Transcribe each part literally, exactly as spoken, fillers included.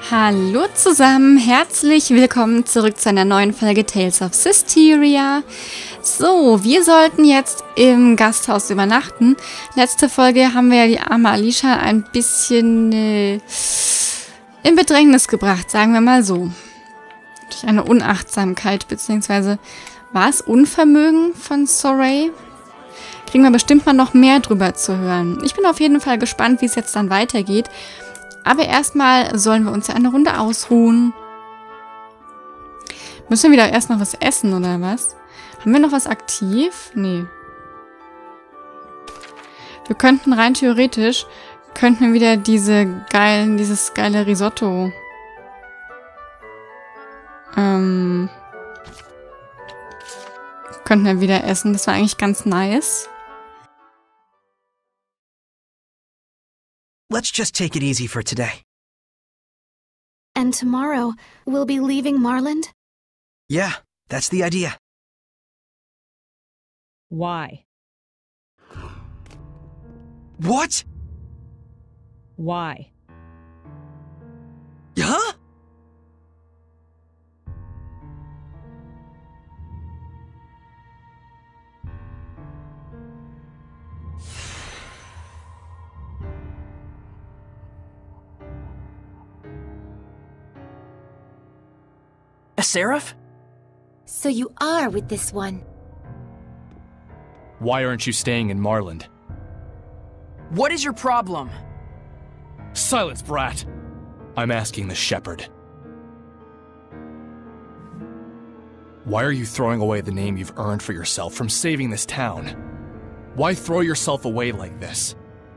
Hallo zusammen, herzlich willkommen zurück zu einer neuen Folge Tales of Systeria. So, wir sollten jetzt im Gasthaus übernachten. Letzte Folge haben wir ja die arme Alicia ein bisschen äh, in Bedrängnis gebracht, sagen wir mal so. Durch eine Unachtsamkeit, beziehungsweise war es Unvermögen von Sorey? Kriegen wir bestimmt mal noch mehr drüber zu hören. Ich bin auf jeden Fall gespannt, wie es jetzt dann weitergeht. Aber erstmal sollen wir uns ja eine Runde ausruhen. Müssen wir wieder erst noch was essen, oder was? Haben wir noch was aktiv? Nee. Wir könnten rein theoretisch, könnten wir wieder diese geilen, dieses geile Risotto. Ähm. Könnten wir wieder essen. Das war eigentlich ganz nice. Let's just take it easy for today. And tomorrow, we'll be leaving Marland? Yeah, that's the idea. Why? What? Why? Huh? A seraph? So you are with this one. Why aren't you staying in Marland? What is your problem? Silence, brat! I'm asking the shepherd. Why are you throwing away the name you've earned for yourself from saving this town? Why throw yourself away like this?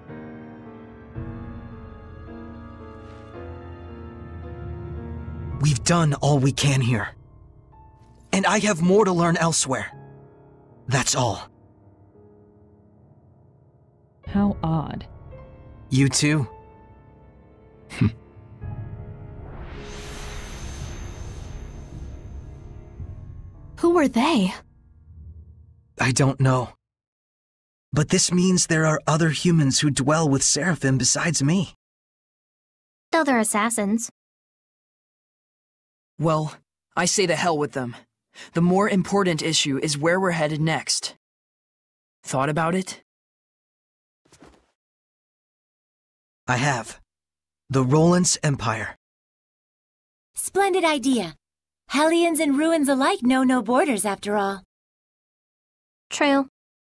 We've done all we can here. And I have more to learn elsewhere. That's all. How odd. You too? Who were they? I don't know. But this means there are other humans who dwell with Seraphim besides me. Though they're assassins. Well, I say to hell with them. The more important issue is where we're headed next. Thought about it? I have. The Roland's Empire. Splendid idea. Hellions and ruins alike know no borders, after all. True.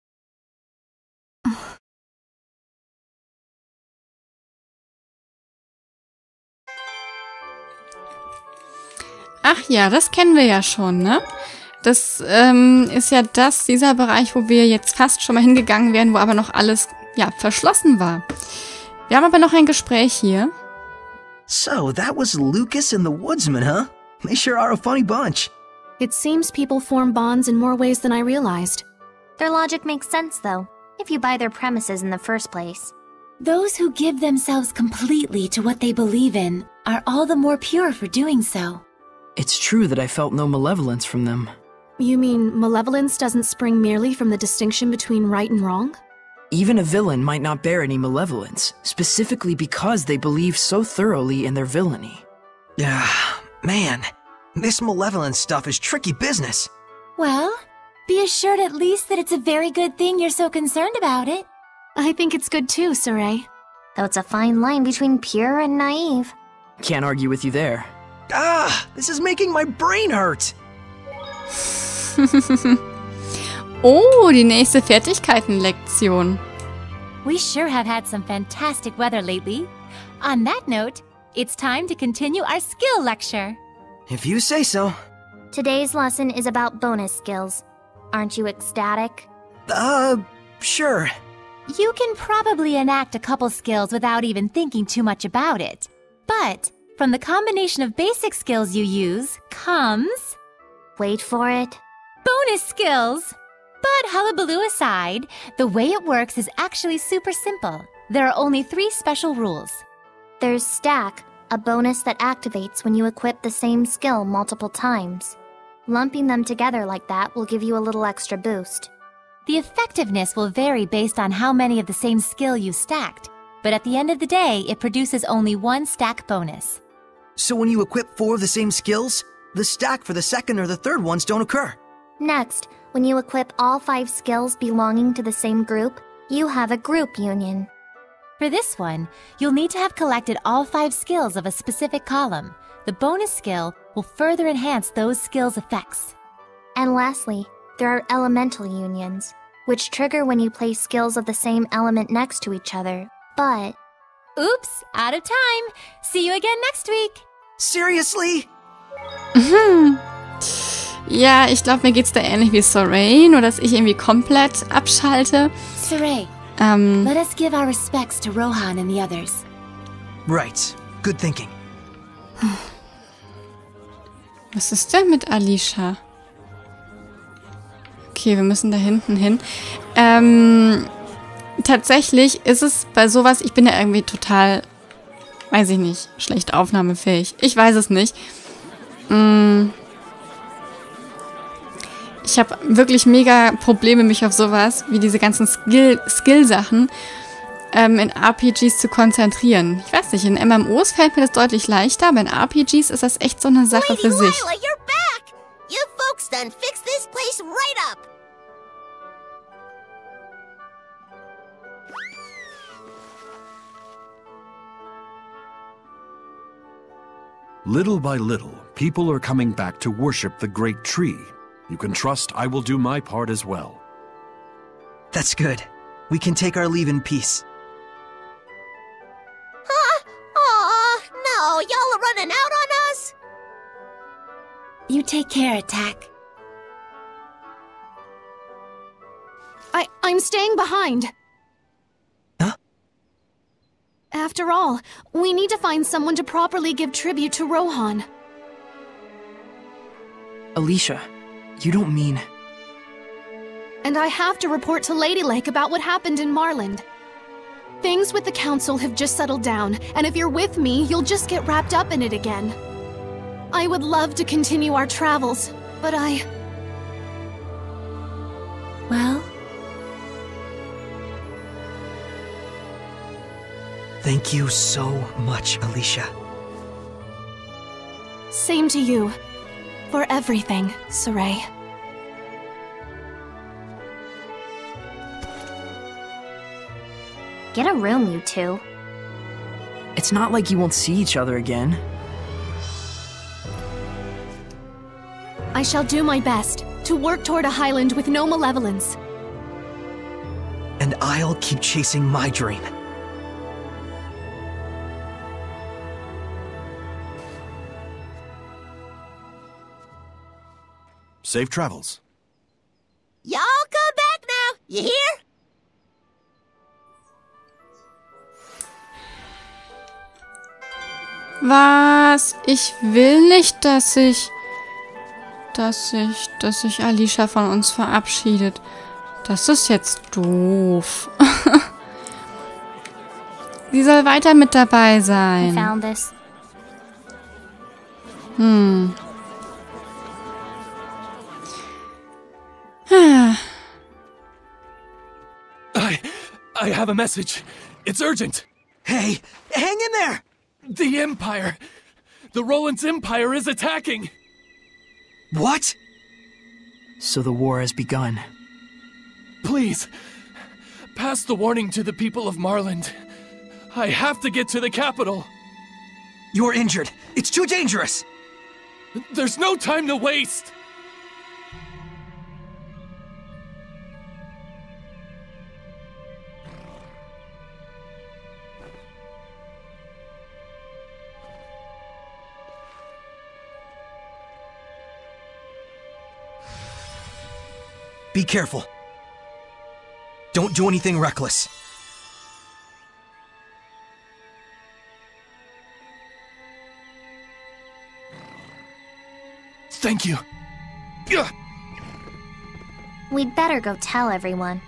Ach ja, das kennen wir ja schon, ne? Das ähm, ist ja das, dieser Bereich, wo wir jetzt fast schon mal hingegangen wären, wo aber noch alles, ja, verschlossen war. Wir haben aber noch ein Gespräch hier. So, that was Lucas and the Woodsman, huh? They sure are a funny bunch. It seems people form bonds in more ways than I realized. Their logic makes sense, though, if you buy their premises in the first place. Those who give themselves completely to what they believe in are all the more pure for doing so. It's true that I felt no malevolence from them. You mean malevolence doesn't spring merely from the distinction between right and wrong? Even a villain might not bear any malevolence, specifically because they believe so thoroughly in their villainy. Yeah, man, this malevolence stuff is tricky business. Well, be assured at least that it's a very good thing you're so concerned about it. I think it's good too, Sorey. Though it's a fine line between pure and naive. Can't argue with you there. Ah, this is making my brain hurt. Oh, die nächste Fertigkeitenlektion. We sure have had some fantastic weather lately. On that note, it's time to continue our skill lecture. If you say so. Today's lesson is about bonus skills. Aren't you ecstatic? Uh, sure. You can probably enact a couple skills without even thinking too much about it. But from the combination of basic skills you use comes... Wait for it. Bonus skills! But hullabaloo aside, the way it works is actually super simple. There are only three special rules. There's Stack, a bonus that activates when you equip the same skill multiple times. Lumping them together like that will give you a little extra boost. The effectiveness will vary based on how many of the same skill you stacked, but at the end of the day, it produces only one stack bonus. So when you equip four of the same skills, the stack for the second or the third ones don't occur. Next, when you equip all five skills belonging to the same group, you have a group union. For this one, you'll need to have collected all five skills of a specific column. The bonus skill will further enhance those skills' effects. And lastly, there are elemental unions, which trigger when you place skills of the same element next to each other. But... Oops, out of time. See you again next week. Seriously? Mhm. Ja, ich glaube, mir geht's da ähnlich wie Sorey, nur dass ich irgendwie komplett abschalte. Sorey, Ähm, let us give our respects to Rohan and the others. Right. Good thinking. was ist denn mit Alicia? Okay, wir müssen da hinten hin. Ähm, tatsächlich ist es bei sowas, ich bin ja irgendwie total, weiß ich nicht, schlecht aufnahmefähig. Ich weiß es nicht. Mm. Ich habe wirklich mega Probleme, mich auf sowas wie diese ganzen Skill- Skill-Sachen ähm, in R P Gs zu konzentrieren. Ich weiß nicht, in M M Os fällt mir das deutlich leichter, aber in R P Gs ist das echt so eine Sache für sich. Lila, you're back! You folks done fixed this place right up! Little by little, people are coming back to worship the great tree. You can trust I will do my part as well. That's good. We can take our leave in peace. Huh? Aw, no, y'all are running out on us? You take care, Attack. I, I'm staying behind. Huh? After all, we need to find someone to properly give tribute to Rohan. Alicia, you don't mean... And I have to report to Lady Lake about what happened in Marland. Things with the Council have just settled down, and if you're with me, you'll just get wrapped up in it again. I would love to continue our travels, but I... Well? Thank you so much, Alicia. Same to you. For everything, Sorey. Get a room, you two. It's not like you won't see each other again. I shall do my best to work toward a Highland with no malevolence. And I'll keep chasing my dream. Safe travels. Y'all come back now, you hear? Was? Ich will nicht, dass sich... Dass sich... Dass sich Alicia von uns verabschiedet. Das ist jetzt doof. Sie soll weiter mit dabei I sein. found this. Hm. Ah. I... I have a message. It's urgent. Hey, hang in there! The Empire. The Roland's Empire is attacking. What? So the war has begun. Please, pass the warning to the people of Marland. I have to get to the capital. You're injured. It's too dangerous. There's no time to waste. Be careful. Don't do anything reckless. Thank you. Ugh. We'd better go tell everyone.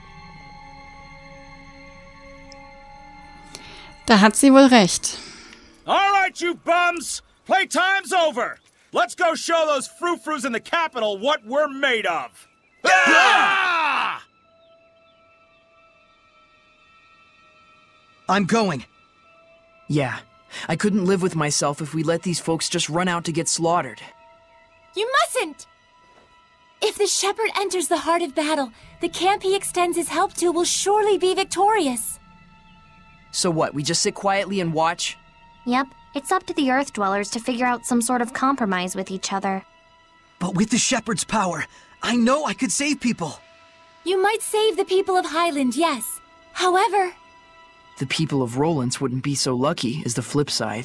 Da hat sie wohl recht. All right, you bums! Playtime's over! Let's go show those frou-frous in the capital what we're made of! Yeah! I'm going. Yeah, I couldn't live with myself if we let these folks just run out to get slaughtered. You mustn't! If the shepherd enters the heart of battle, the camp he extends his help to will surely be victorious. So what, we just sit quietly and watch? Yep, it's up to the Earth Dwellers to figure out some sort of compromise with each other. But with the shepherd's power, I know I could save people. You might save the people of Highland, yes. However... The people of Rollins wouldn't be so lucky, is the flip side.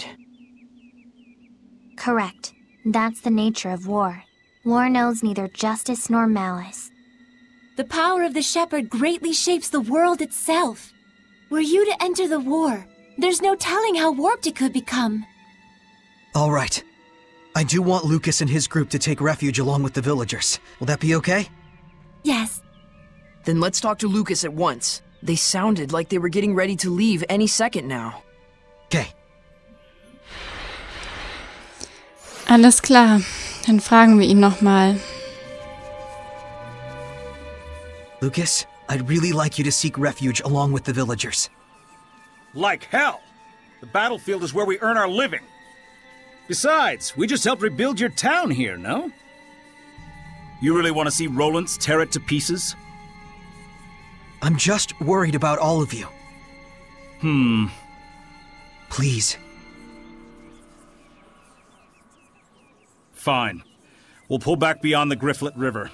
Correct. That's the nature of war. War knows neither justice nor malice. The power of the shepherd greatly shapes the world itself. Were you to enter the war, there's no telling how warped it could become. All right. I do want Lucas and his group to take refuge along with the villagers. Will that be okay? Yes. Then let's talk to Lucas at once. They sounded like they were getting ready to leave any second now. Okay. Alles klar. Dann fragen wir ihn nochmal. Lucas, I'd really like you to seek refuge along with the villagers. Like hell! The battlefield is where we earn our living. Besides, we just helped rebuild your town here, no? You really want to see Rollins tear it to pieces? I'm just worried about all of you. Hmm. Please. Fine. We'll pull back beyond the Grifflet River.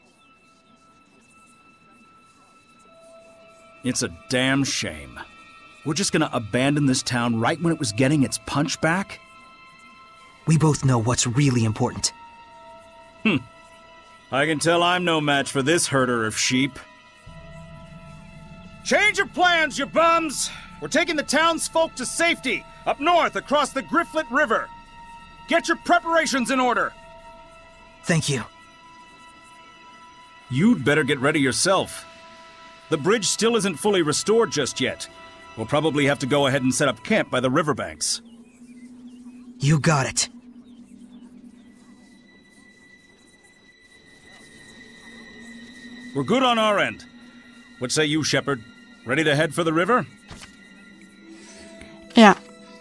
It's a damn shame. We're just gonna abandon this town right when it was getting its punch back? We both know what's really important. Hmm. I can tell I'm no match for this herder of sheep. Change your plans, you bums! We're taking the townsfolk to safety, up north across the Grifflet River. Get your preparations in order. Thank you. You'd better get ready yourself. The bridge still isn't fully restored just yet. We'll probably have to go ahead and set up camp by the riverbanks. You got it. We're good on our end. What say you, Shepherd? Ready to head for the river? Ja.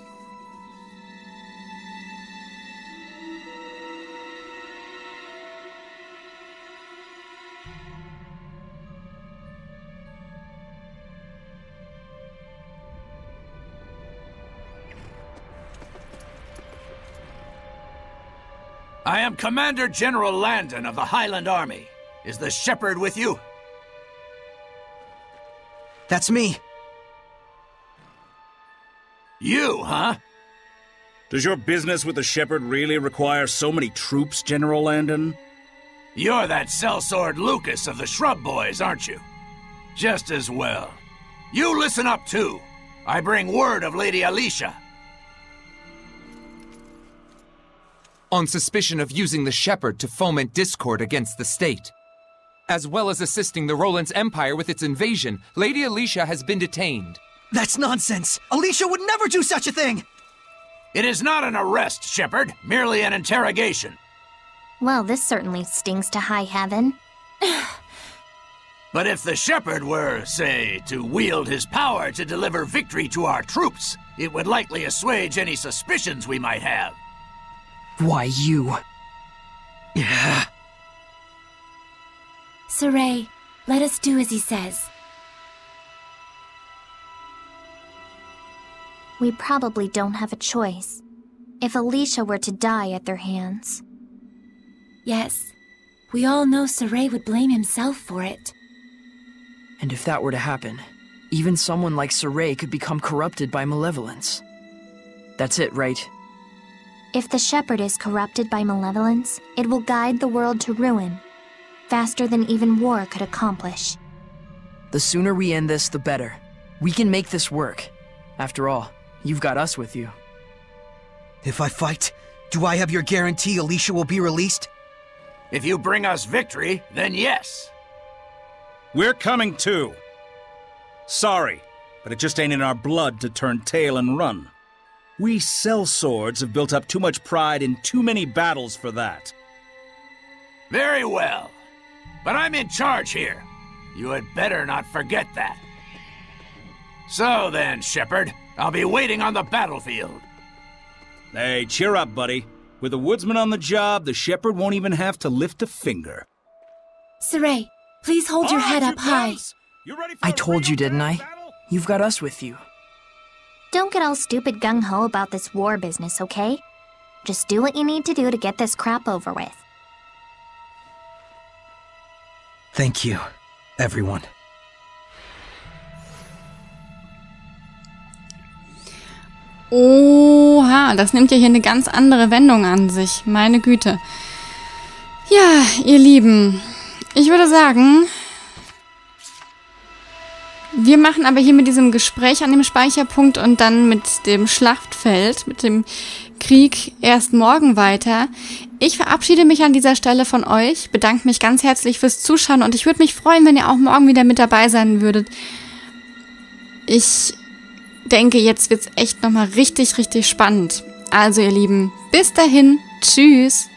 I am Commander General Landon of the Highland Army. Is the shepherd with you? That's me. You, huh? Does your business with the shepherd really require so many troops, General Landon? You're that sellsword Lucas of the Shrub Boys, aren't you? Just as well. You listen up, too. I bring word of Lady Alicia. On suspicion of using the shepherd to foment discord against the state. As well as assisting the Rollins Empire with its invasion, Lady Alicia has been detained. That's nonsense! Alicia would never do such a thing! It is not an arrest, Shepherd, merely an interrogation. Well, this certainly stings to high heaven. But if the shepherd were, say, to wield his power to deliver victory to our troops, it would likely assuage any suspicions we might have. Why you? Yeah. Saray, let us do as he says. We probably don't have a choice. If Alicia were to die at their hands. Yes. We all know Saray would blame himself for it. And if that were to happen, even someone like Saray could become corrupted by malevolence. That's it, right? If the shepherd is corrupted by malevolence, it will guide the world to ruin, faster than even war could accomplish. The sooner we end this, the better. We can make this work. After all, you've got us with you. If I fight, do I have your guarantee Alicia will be released? If you bring us victory, then yes. We're coming too. Sorry, but it just ain't in our blood to turn tail and run. We sellswords have built up too much pride in too many battles for that. Very well. But I'm in charge here. You had better not forget that. So then, Shepherd, I'll be waiting on the battlefield. Hey, cheer up, buddy. With a woodsman on the job, the shepherd won't even have to lift a finger. Saray, please hold your head up high. I told you, didn't I? You've got us with you. Don't get all stupid gung-ho about this war business, okay? Just do what you need to do to get this crap over with. Thank you, everyone. Oha, das nimmt ja hier eine ganz andere Wendung an sich. Meine Güte. Ja, ihr Lieben, ich würde sagen, wir machen aber hier mit diesem Gespräch an dem Speicherpunkt und dann mit dem Schlachtfeld, mit dem Krieg erst morgen weiter. Ich verabschiede mich an dieser Stelle von euch, bedanke mich ganz herzlich fürs Zuschauen und ich würde mich freuen, wenn ihr auch morgen wieder mit dabei sein würdet. Ich denke, jetzt wird's echt nochmal richtig, richtig spannend. Also ihr Lieben, bis dahin, tschüss!